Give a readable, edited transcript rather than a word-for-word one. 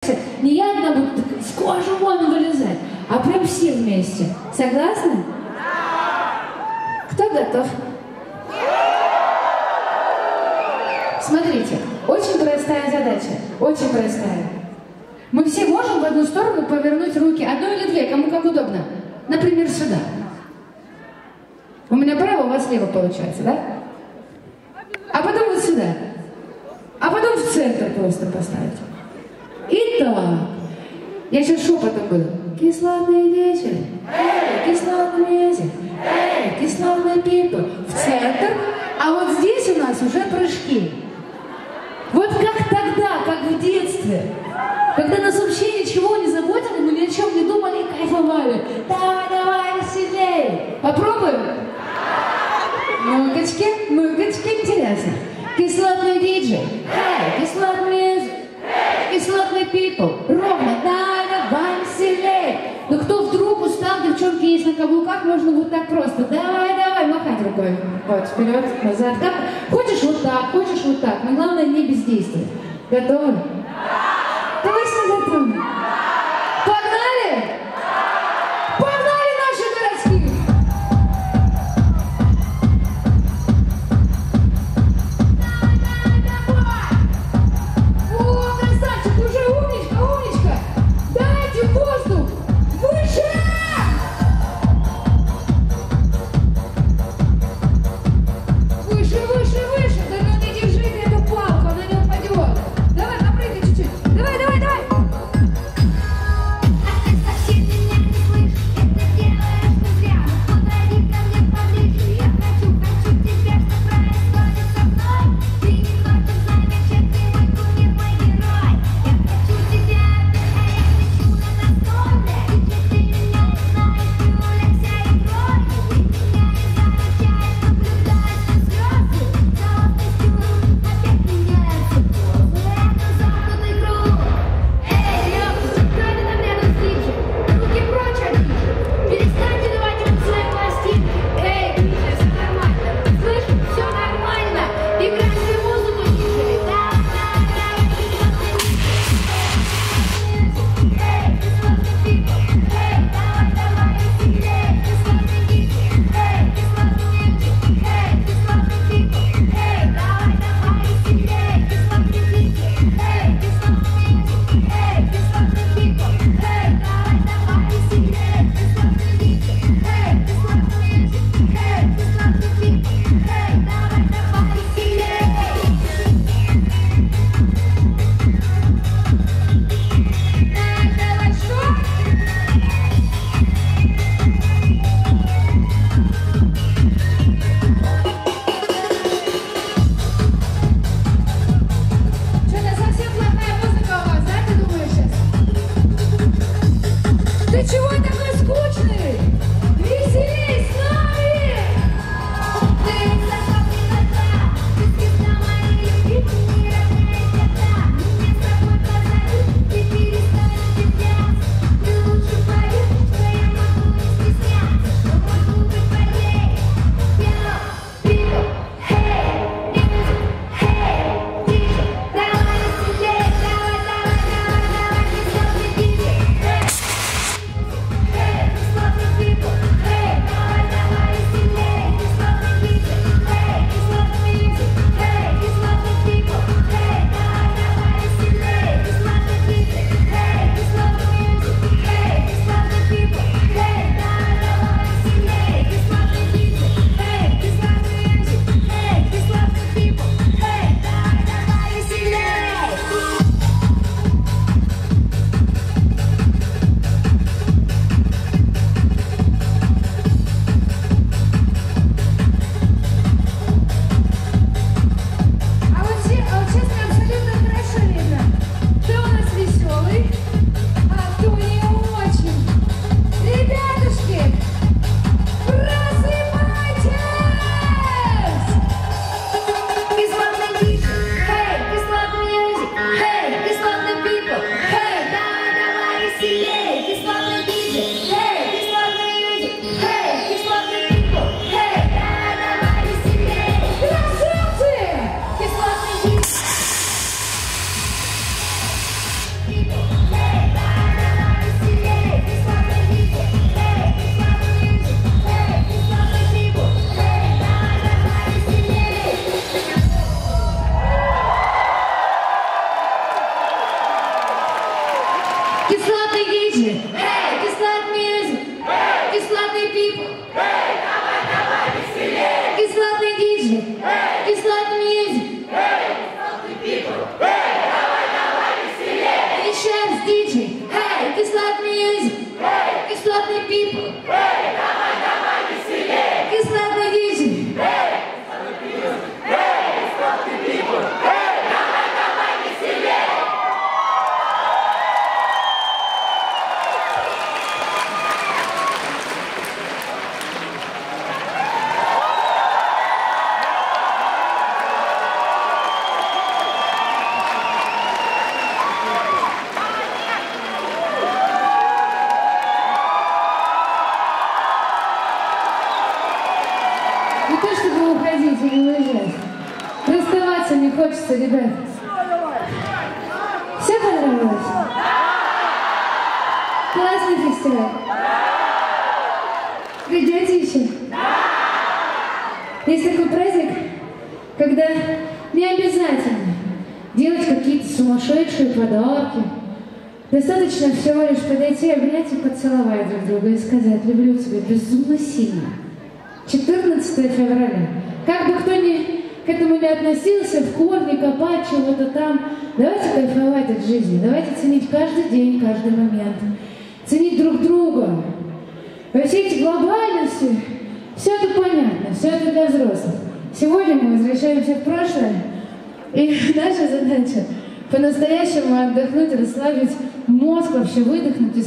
понимаете? Не я одна буду с кожи вон вылезать, а прям все вместе. Согласны? Кто готов? Смотрите, очень простая задача, очень простая. Мы все можем в одну сторону повернуть руки, одну или две, кому как удобно. Например, сюда. У меня право, у вас слева получается, да? А потом вот сюда. А потом в центр просто поставить. Итак, я сейчас шепотом буду. Кислотный вечер, кислотный месяц, кислотный people. В центр, а вот здесь у нас уже прыжки. Вот как тогда, как в детстве, когда нас вообще ничего не заботило, мы ни о чем не думали и кайфовали. Давай, давай, веселей. Попробуем? Ну-качки, интересно. Кислотный диджей, кислотный music, кислотный people. Ровно, давай, веселей. Но кто вдруг устал, девчонки есть на каблуках, можно вот так просто. Давай, давай, махать рукой. Вот, вперед, назад. Как? Хочешь вот так, но главное не бездействовать. Готовы? Точно готовы? Погнали? Погнали наши городские! О, красавчик, уже умничка! Дайте воздух! Выше! Выше! Да ну не держи ты эту палку, она не упадет! Давай, напрыгай! Кислотный диджей, эй, кислотный мьюзик, кислотный people, эй, давай, давай, веселее. Кислотный диджей, эй, кислотный мьюзик, эй, кислотный people, эй, давай, давай, веселее. Еще раз диджей, эй, кислотный мьюзик, эй, кислотный people, эй, давай, давай, веселее. Кислотный диджей, эй, кислотный мьюзик, эй, кислотный people, эй, давай, давай, веселее. Не то чтобы уходить или уезжать. Расставаться не хочется, ребят. Все понравилось? Классный фестиваль? Придете еще? Есть такой праздник, когда не обязательно делать какие-то сумасшедшие подарки. Достаточно всего лишь подойти, обнять и поцеловать друг друга и сказать: люблю тебя безумно сильно. 14 февраля. Как бы кто ни к этому не относился, в корне копать чего-то там, давайте кайфовать от жизни, давайте ценить каждый день, каждый момент, ценить друг друга. Во всей эти глобальности, все это понятно, все это для взрослых. Сегодня мы возвращаемся в прошлое, и наша задача по-настоящему отдохнуть, расслабить мозг, вообще выдохнуть.